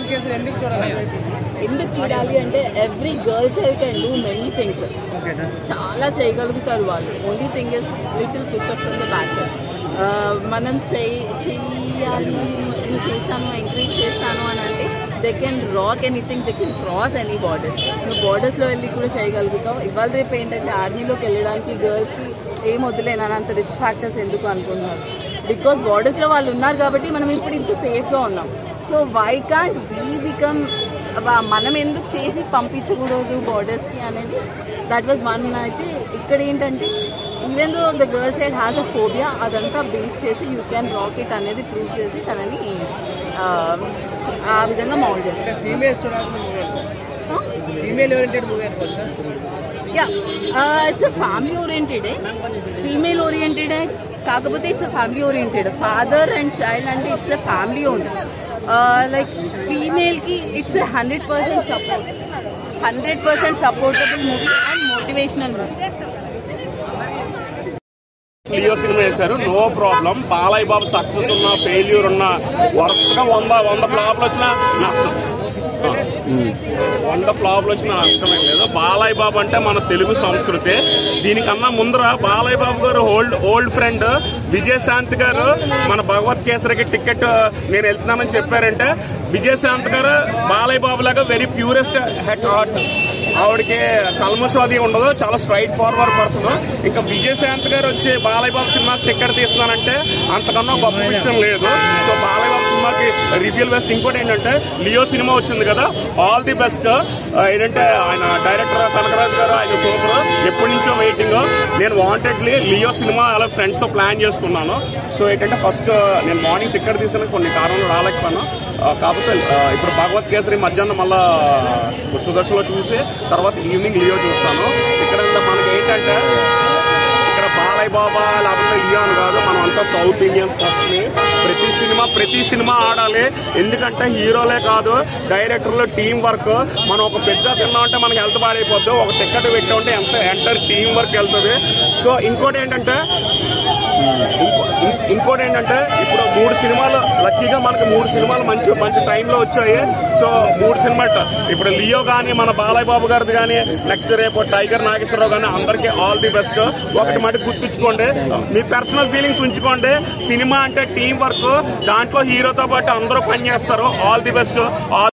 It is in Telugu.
ఎందుకు చూడాలి అంటే every girl child can do many things. చాలా చేయగలుగుతారు వాళ్ళు. Only thing is little push up from the back. మనం చెయ్యాలి, నేను చేస్తాను, ఎంకరేజ్ చేస్తాను అని అంటే they can rock anything, they can cross any border. నువ్వు బార్డర్స్లో వెళ్ళి కూడా చేయగలుగుతావు. ఇవాళ రేపు ఏంటంటే ఆర్మీలోకి వెళ్ళడానికి గర్ల్స్కి ఏం వద్దులేనని అంత రిస్క్ ఫ్యాక్టర్స్ ఎందుకు అనుకుంటున్నారు? బికాస్ బార్డర్స్లో వాళ్ళు ఉన్నారు కాబట్టి మనం ఇప్పుడు ఇంత సేఫ్గా ఉన్నాం. So why can't we become, మనం ఎందుకు చేసి పంపించకూడదు బార్డర్స్కి అనేది దట్ వాజ్ వన్. అయితే ఇక్కడ ఏంటంటే even though the girl child has a phobia, అదంతా బీట్ చేసి యూ క్యాన్ రాక్ ఇట్ అనేది ప్రూవ్ చేసి తనని ఆ విధంగా మౌల్డ్ చేస్తారు. Yeah, it's family oriented, female oriented. కాకపోతే it's family oriented. Father and child అంటే it's a family own. Like ఫీమేల్కి it's 100% support, 100% supportable movie and motivational movie. Leo సినిమా వేశారు, no problem. Balayya Babu success ఉన్నా ఫెయిల్యూర్ ఉన్నా వరుసగా 100 ఫ్లాప్లు వచ్చినా నష్టం, 100 ఫ్లాప్లు వచ్చినా నష్టమే లేదు. బాలయ్య బాబు అంటే మన తెలుగు సంస్కృతి. దీనికన్నా ముందర బాలయ్య బాబు గారు ఓల్డ్ ఫ్రెండ్ విజయశాంతి గారు మన భగవత్ కేసరికి టికెట్ నేను వెళ్తున్నానని చెప్పారంటే, విజయశాంతి గారు బాలయ్య బాబు లాగా వెరీ ప్యూరెస్ట్ హెడ్ హార్ట్, ఆవిడకి కల్మషం అది ఉండదు, చాలా స్ట్రైట్ ఫార్వర్డ్ పర్సన్. ఇంకా విజయశాంతి గారు వచ్చి బాలయ్య బాబు సినిమాకి టికెట్ తీస్తున్నానంటే అంతకన్నా గొప్ప విషయం లేదు. సో బాలయ్య బాబు సినిమాకి రివ్యూల్ బెస్ట్. ఇంకోటి ఏంటంటే లియో సినిమా వచ్చింది కదా, ఆల్ ది బెస్ట్. ఏంటంటే ఆయన డైరెక్టర్ కనకరాజు గారు, ఆయన సూపర్, ఎప్పటి నుంచో వెయిటింగ్. నేను వాంటెడ్లీ లియో సినిమా అలా ఫ్రెండ్స్ తో ప్లాన్ చేసుకున్నాను. సో ఏంటంటే ఫస్ట్ నేను మార్నింగ్ టికెట్ తీసిన కొన్ని కారణాలు రాలేకపోయాను. కాకపోతే ఇప్పుడు భగవత్ కేసరి మధ్యాహ్నం మళ్ళా సుదర్శన్లో చూసి తర్వాత ఈవినింగ్ లియో చూస్తాను. ఇక్కడ మనకి ఏంటంటే ఇక్కడ బాలయ్య బాబా లేకపోతే లియో అని కాదు, మనం అంతా సౌత్ ఇండియన్స్ ఫస్ట్. ప్రతి సినిమా ఆడాలి. ఎందుకంటే హీరోలే కాదు, డైరెక్టర్లు, టీం వర్క్. మనం ఒక పిజ్జా తిన్నామంటే మనకి హెల్త్ పాడైపోద్ది, ఒక టికెట్ పెట్టామంటే ఎంటర్ టీం వర్క్ వెళ్తుంది. సో ఇంకోటి ఏంటంటే ఇప్పుడు 3 సినిమాలు లక్కీగా మనకి 3 సినిమాలు మంచి టైంలో వచ్చాయి. సో 3 సినిమాలు ఇప్పుడు లియో కానీ మన బాలయ్య బాబు గారిది కానీ నెక్స్ట్ రేపు టైగర్ నాగేశ్వరరావు కానీ అందరికీ ఆల్ ది బెస్ట్. ఒకటి మటుకు గుర్తుంచుకోండి, మీ పర్సనల్ ఫీలింగ్స్ ఉంచుకోండి. సినిమా అంటే టీం వర్క్, దాంట్లో హీరోతో పాటు అందరూ పనిచేస్తారు. All the best.